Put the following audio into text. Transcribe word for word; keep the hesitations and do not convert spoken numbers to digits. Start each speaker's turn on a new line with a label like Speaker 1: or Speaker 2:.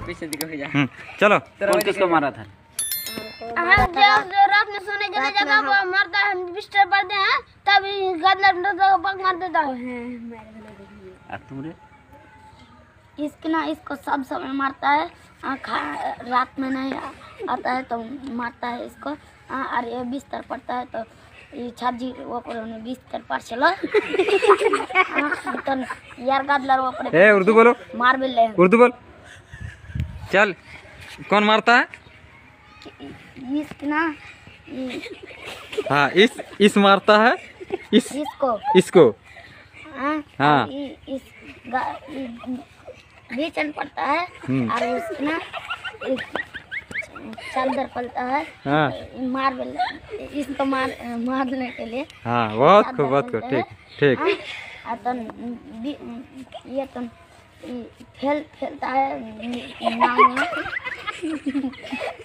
Speaker 1: पीछे दिखो भैया।
Speaker 2: चलो
Speaker 3: कौन किसको मारा था?
Speaker 4: हम जो रात में सोने के लिए जब वो मरता है, हम बिस्तर पड़ते हैं तब गदला तो पग मार देता है।
Speaker 3: और तुमरे?
Speaker 4: इसके ना इसको सब समय मारता है, खा रात में नहीं आता है तो मारता है इसको। और ये बिस्तर पड़ता है तो ये छाजी वो पर बिस्तर पर चलो तो यार गदला वो पर
Speaker 2: ए उर्दू बोलो,
Speaker 4: मार भी ले।
Speaker 2: उर्दू बोल। चल कौन मारता है?
Speaker 4: इसके ना
Speaker 2: हाँ इस इस मारता है इस
Speaker 4: इसको
Speaker 2: इसको
Speaker 4: हाँ
Speaker 2: हाँ।
Speaker 4: इस बीचन पड़ता है और उसके ना चादर पलता है।
Speaker 2: हाँ
Speaker 4: मार इसको मार मारने के लिए।
Speaker 2: हाँ बहुत खूब बहुत खूब ठीक ठीक।
Speaker 4: हाँ, तो ये तो खेल खेलता है नाव में।